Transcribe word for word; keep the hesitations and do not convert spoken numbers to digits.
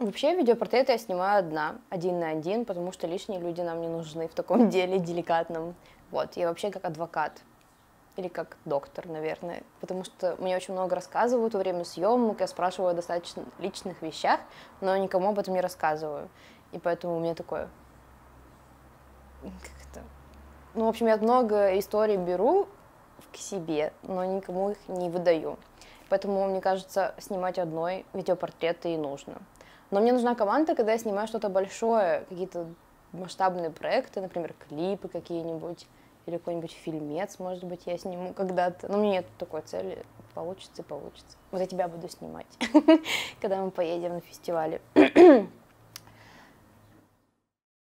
Вообще видеопортреты я снимаю одна, один на один, потому что лишние люди нам не нужны в таком деле деликатном. Вот, я вообще как адвокат. Или как доктор, наверное, потому что мне очень много рассказывают во время съемок, я спрашиваю о достаточно личных вещах, но никому об этом не рассказываю. И поэтому у меня такое... Как это? Ну, в общем, я много историй беру к себе, но никому их не выдаю. Поэтому, мне кажется, снимать одной видеопортреты и нужно. Но мне нужна команда, когда я снимаю что-то большое, какие-то масштабные проекты, например, клипы какие-нибудь, или какой-нибудь фильмец, может быть, я сниму когда-то. Но у меня нет такой цели. Получится и получится. Вот я тебя буду снимать, когда мы поедем на фестивале.